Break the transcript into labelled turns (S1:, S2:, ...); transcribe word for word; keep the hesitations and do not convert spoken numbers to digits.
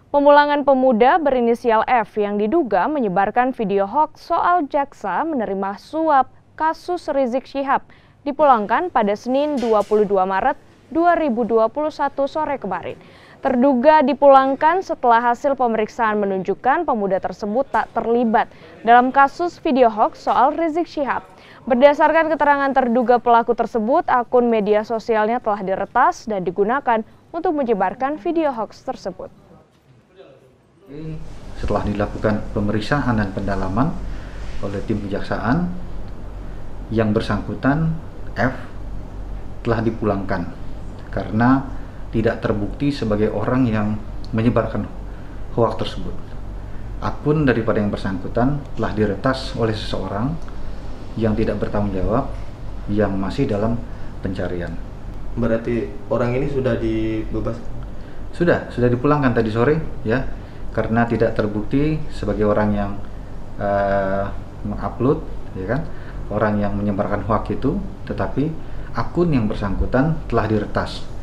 S1: Pemulangan pemuda berinisial F yang diduga menyebarkan video hoaks soal jaksa menerima suap kasus Rizik Syihab dipulangkan pada Senin dua puluh dua Maret dua ribu dua puluh satu sore kemarin. Terduga dipulangkan setelah hasil pemeriksaan menunjukkan pemuda tersebut tak terlibat dalam kasus video hoaks soal Rizik Syihab. Berdasarkan keterangan terduga pelaku tersebut, akun media sosialnya telah diretas dan digunakan untuk menyebarkan video hoaks tersebut.
S2: Setelah dilakukan pemeriksaan dan pendalaman oleh tim kejaksaan, yang bersangkutan F telah dipulangkan karena tidak terbukti sebagai orang yang menyebarkan hoaks tersebut. Akun daripada yang bersangkutan telah diretas oleh seseorang yang tidak bertanggung jawab yang masih dalam pencarian.
S3: Berarti orang ini sudah dibebas?
S2: Sudah, sudah dipulangkan tadi sore ya, karena tidak terbukti sebagai orang yang uh, mengupload, ya kan, orang yang menyebarkan hoaks itu, tetapi akun yang bersangkutan telah diretas.